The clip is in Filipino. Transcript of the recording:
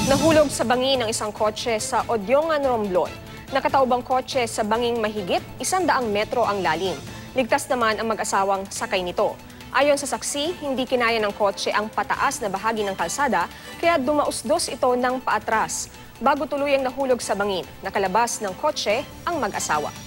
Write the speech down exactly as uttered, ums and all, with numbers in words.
Nahulog sa bangin ang isang kotse sa Odyongan, Romblon. Nakataubang kotse sa banging mahigit isang daang metro ang lalim. Ligtas naman ang mag-asawang sakay nito. Ayon sa saksi, hindi kinaya ng kotse ang pataas na bahagi ng kalsada kaya dumausdos ito ng paatras. Bago tuluyang nahulog sa bangin, nakalabas ng kotse ang mag-asawa.